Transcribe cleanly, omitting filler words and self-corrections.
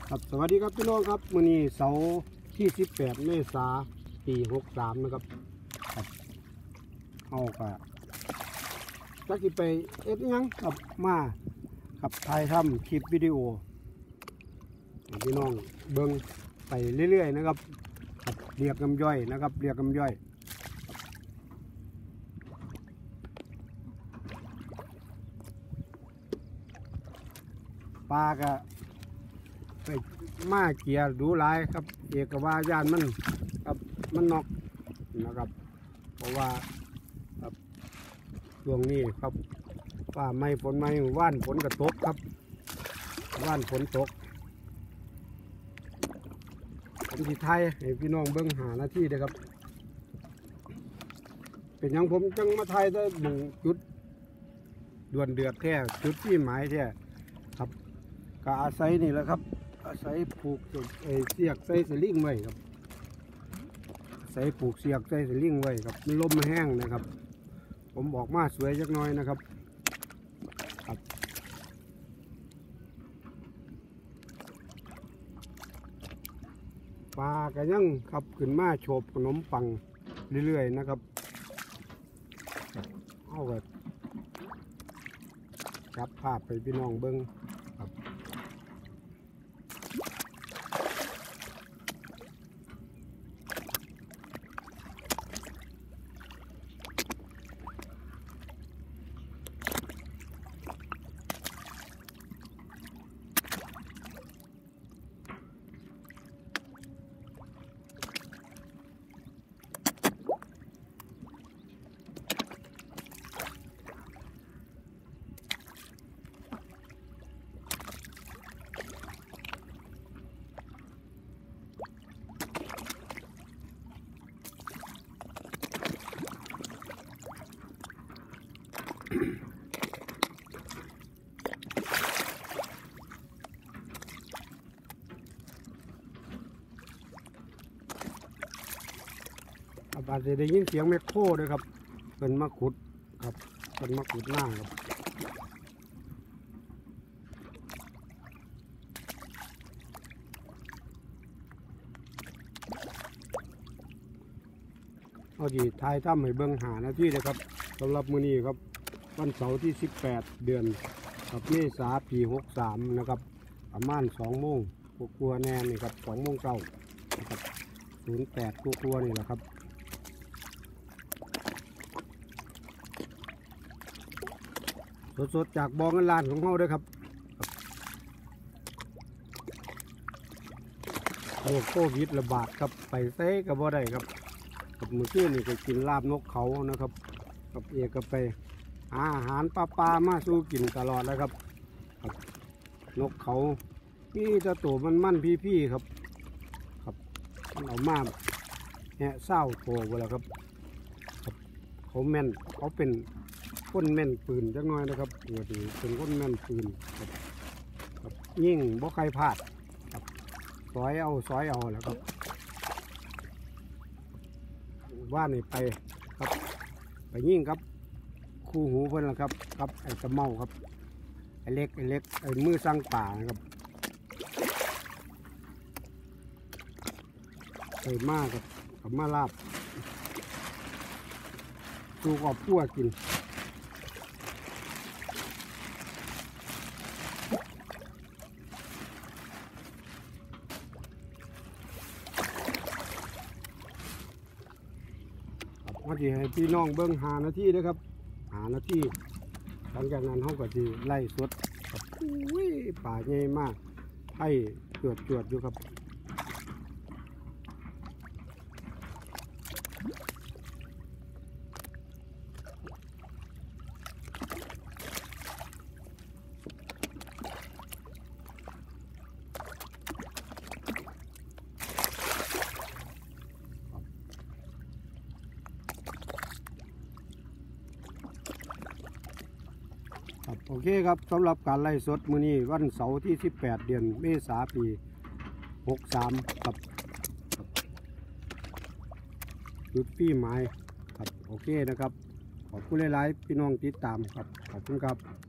ครับสวัสดีครับพี่น้องครับมื้อนี้เสาร์ที่18 เมษายน ปี 63นะครับครับเอาก็จักสิไปเอ็ดหยังครับมาครับถ่ายทำคลิปวิดีโอให้พี่น้องเบิ่งไปเรื่อยๆนะครับครับเรียกน้ำย่อยนะครับเรียกน้ำย่อยปลาก็ไปมาเกียร์ดูหลายครับเอกว่าย่านมันครับมันนอกนะครับเพราะว่าครับช่วงนี้ครับว่าไม่ฝนไม่ว่านฝนกระตกครับว่านฝนตกผมที่ไทยให้พี่น้องเบิ้งหาหน้าที่เลยครับเป็นอย่างผมจังมาไทยได้หมู่จุดด่วนเดือดแท้จุดที่หมายแท้ครับก็อาศัยนี่แหละครับอาศัยผูกเสียกใส่สลิงไว้ครับอาศัยผูกเสียกใส่สลิงไว้ครับมันลมแห้งนะครับผมบอกมาสวยจักหน่อยนะครับครับปลาก็ยังขับขึ้นมาโฉบขนมปังเรื่อยๆนะครับเอาแบบจับภาพไปพี่น้องเบิ้งครับอาจจะได้ยินเสียงแมคโครด้วยครับเป็นมะขุดครับเป็นมะขุดหน้าครับเอาดีทายถ้ำให้เบิ้งหาหน้าที่เลยครับสำหรับมื้อนี้ครับวันเสาร์ที่18 เดือนครับเมษายน ปี 63นะครับประมาณ2 โมงกลัวแน่นี่ครับ2 โมงเช้านะครับ08กลัวนี่แหละครับสดๆจากบ่อเงินล้านของเราด้วยครับโควิดระบาดครับไปเซ่กับบ่ได้ครับกับมือขึ้นนี่ก็กินลาบนกเขานะครับกับเอกก็ไปอาหารปลามาสู้กินตลอดแล้วครับนกเขานี่จะตัวมันพี่ครับครับเอามาแหะเศร้าโตไปแล้วครับเขาแม่นเขาเป็นคนแม่นปืนจักหน่อยนะครับเดี๋ยวเป็นคนแม่นปืนครับยิ่งบ่ใครพลาดครับซอยเอาแหละครับว่านี่ไปครับไปยิ่งครับคู่หูเพิ่นละครับครับไอ้กระเมาครับไอ้เล็กไอ้มือสร้างป่านะครับใส่มากกับมาลาบสูกอบพั่วกินว่าที่ให้พี่น้องเบิ้งหานาทีนะครับหานาทีหลังจากนั้นเขาก็จะไล่สดกับป่าใหญ่มากไผ่จวดอยู่ครับโอเคครับสำหรับการไล่สดมื้อนี้วันเสาร์ที่18 เดือนเมษายน ปี 63ครับจุดปีหมายครับโอเคนะครับขอบคุณหลายๆพี่น้องติดตามครับขอบคุณครับ